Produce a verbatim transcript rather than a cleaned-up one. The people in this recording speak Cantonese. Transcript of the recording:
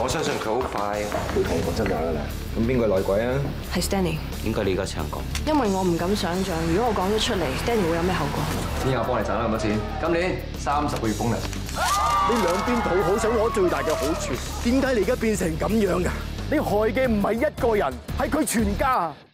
我相信佢好快會同我真話㗎啦。咁邊個內鬼啊？ 係 Stanley。 點解你而家請講？ 因為我唔敢想像，如果我講咗出嚟 ，Stanley 會有咩後果？ 邊個幫你賺咗咁多錢？今年三十個月 bonus。 你兩邊討好，想攞最大嘅好處，點解你而家變成咁樣㗎？你害嘅唔係一個人，係佢全家。